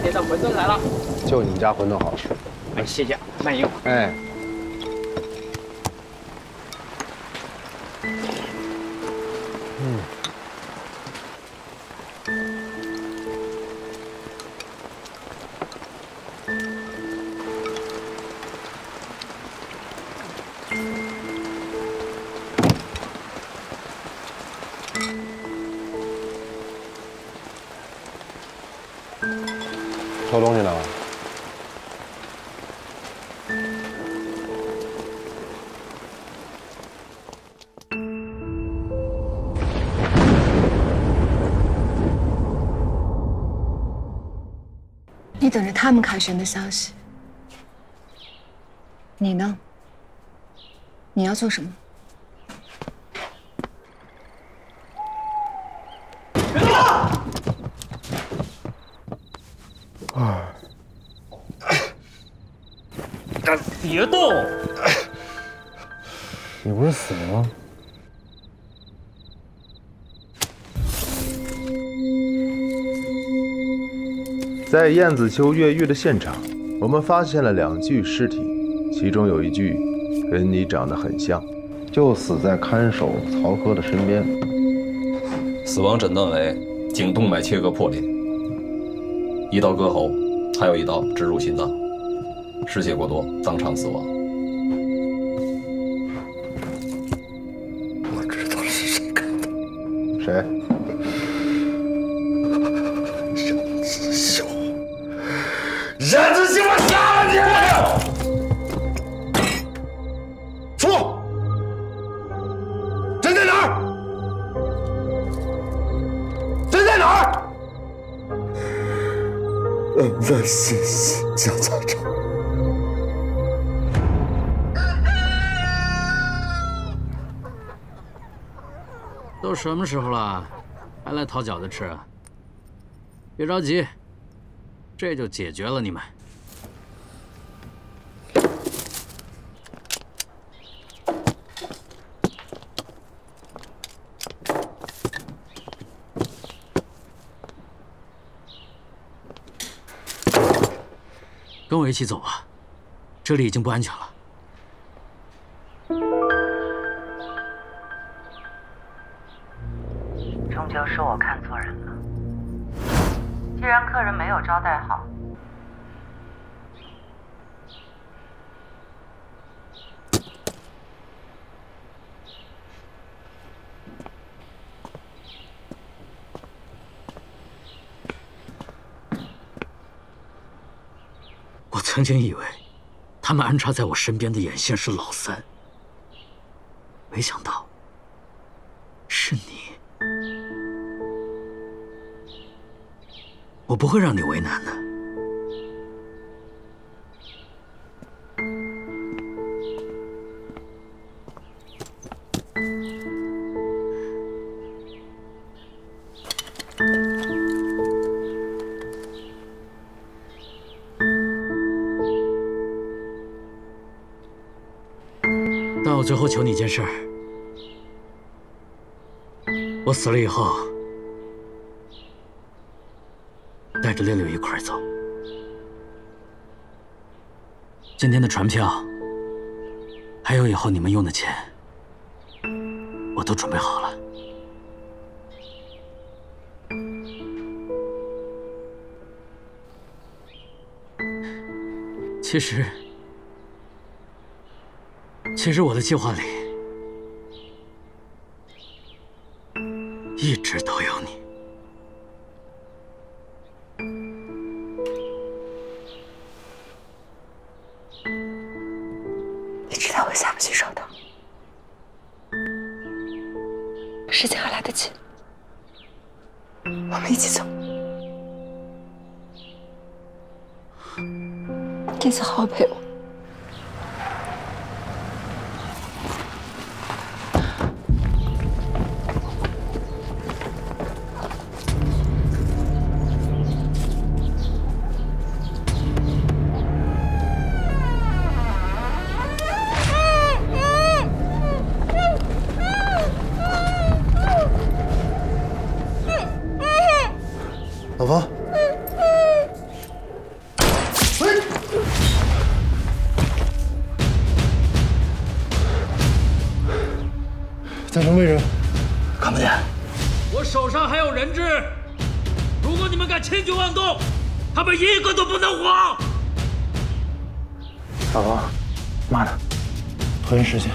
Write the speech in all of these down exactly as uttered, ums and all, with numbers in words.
姐的馄饨来了。 就你家馄饨好吃。 哎，谢谢，慢用。 哎。嗯。偷东西呢？ 你等着他们凯旋的消息。你呢？你要做什么？ 别动！ 啊！ 别动！ 你不是死了吗？ 在燕子丘越狱的现场，我们发现了两具尸体，其中有一具跟你长得很像， 就死在看守曹哥的身边。 死亡诊断为颈动脉切割破裂，一刀割喉，还有一刀直入心脏，失血过多，当场死亡。 我知道是谁干的。谁？ 任子秀，任子秀，我杀了你！说，人在哪儿？人在哪儿？人在新新疆草场。 都什么时候了，还来讨饺子吃啊？别着急，这就解决了你们。跟我一起走吧，这里已经不安全了。 终究是我看错人了。既然客人没有招待好， 我曾经以为，他们安插在我身边的眼线是老三，没想到是你。我不会让你为难的。但我最后求你一件事儿，我死了以后，带着六六一块儿走。今天的船票，还有以后你们用的钱，我都准备好了。其实，其实我的计划里一直都有你。 你知道我下不去手的，时间还来得及，我们一起走。这次好好陪我。 老婆， 在城为人，看不见。 我手上还有人质，如果你们敢轻举妄动，他们一个都不能活。 大王，妈的，核心实现，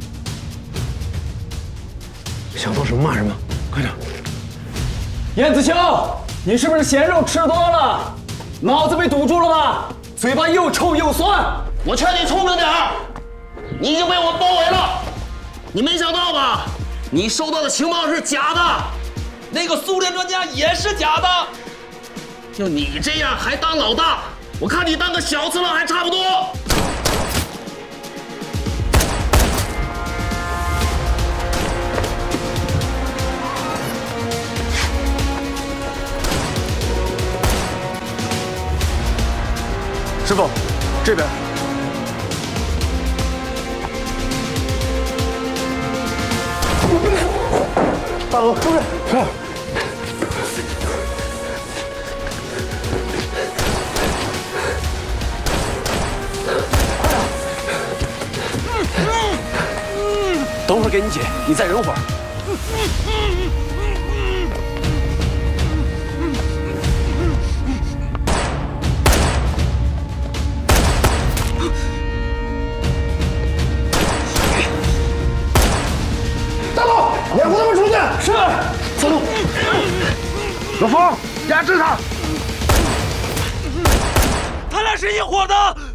想做什么骂什么，快点！ 燕子秋，你是不是咸肉吃多了，脑子被堵住了吧？嘴巴又臭又酸。 我劝你聪明点儿，你已经被我们包围了。你没想到吧？你收到的情报是假的，那个苏联专家也是假的。就你这样还当老大，我看你当个小次郎还差不多。 师傅，这边。大楼，出来！是。 等会儿给你解，你再忍会儿。 大佬，掩护他们出去。是。走路。 老冯，压制他。 他俩是一伙的。